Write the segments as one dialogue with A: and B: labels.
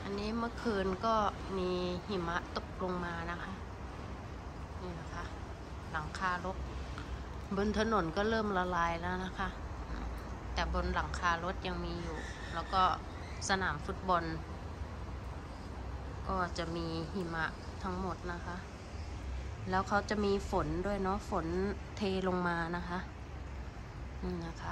A: อันนี้เมื่อคืนก็มีหิมะตกลงมานะคะนี่นะคะหลังคารถบนถนนก็เริ่มละลายแล้วนะคะแต่บนหลังคารถยังมีอยู่แล้วก็สนามฟุตบอลก็จะมีหิมะทั้งหมดนะคะแล้วเขาจะมีฝนด้วยเนาะฝนเทลงมานะคะนี่นะคะ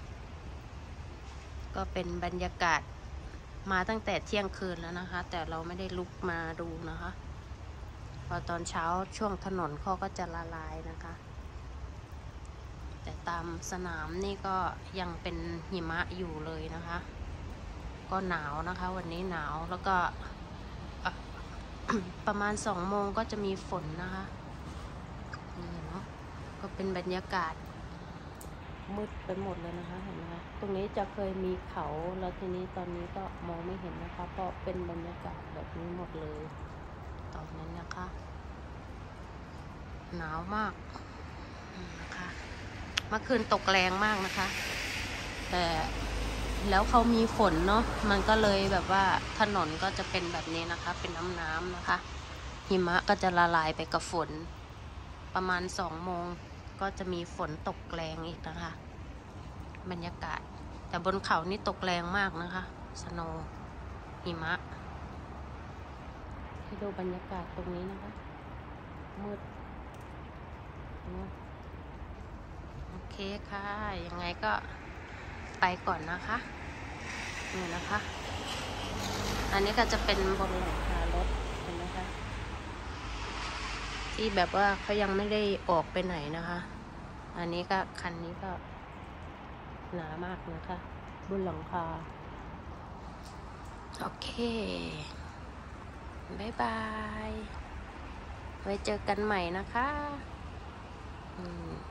A: ก็เป็นบรรยากาศมาตั้งแต่เที่ยงคืนแล้วนะคะแต่เราไม่ได้ลุกมาดูนะคะพอตอนเช้าช่วงถนนเขาก็จะละลายนะคะแต่ตามสนามนี่ก็ยังเป็นหิมะอยู่เลยนะคะก็หนาวนะคะวันนี้หนาวแล้วก็ประมาณ2 โมงก็จะมีฝนนะคะนี่เนาะก็เป็นบรรยากาศมืดไปหมดเลยนะคะเห็นไหมคะตรงนี้จะเคยมีเขาแล้วทีนี้ตอนนี้ก็มองไม่เห็นนะคะเพราะเป็นบรรยากาศแบบนี้หมดเลยตอนนั้นนะคะหนาวมากนะคะเมื่อคืนตกแรงมากนะคะแต่แล้วเขามีฝนเนาะมันก็เลยแบบว่าถนนก็จะเป็นแบบนี้นะคะเป็นน้ำนะคะหิมะก็จะละลายไปกับฝนประมาณ2 โมงก็จะมีฝนตกแรงอีกนะคะบรรยากาศแต่บนเขานี่ตกแรงมากนะคะสโนว์หิมะให้ดูบรรยากาศตรงนี้นะคะมืดนะโอเคค่ะยังไงก็ไปก่อนนะคะนี่นะคะอันนี้ก็จะเป็นบนหลังคารถเห็นไหมคะที่แบบว่าเขายังไม่ได้ออกไปไหนนะคะอันนี้ก็คันนี้ก็หนามากนะคะบนหลังคาโอเคบ๊ายบายไว้เจอกันใหม่นะคะ